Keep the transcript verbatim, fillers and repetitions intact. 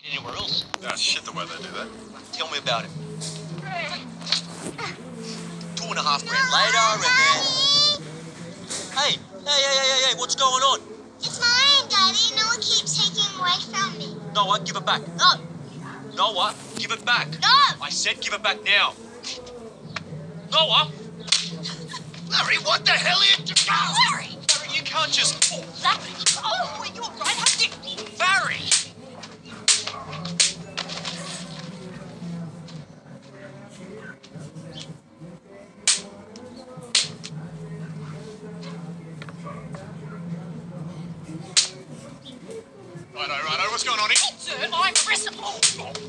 Anywhere else? Ah, shit the weather, do that. Tell me about it. Two and a half grand later, and then... Hey, hey, hey, hey, hey, hey, what's going on? It's mine, Daddy. Noah keeps taking away from me. Noah, give it back. No. Noah, give it back. No. I said give it back now. Noah! Larry, what the hell are you doing? Larry! Larry, you can't just... Oh, Larry! Oh, are you all right? How did you... Larry! Righto, righto, what's going on here? Sir, I'm arrested. Oh,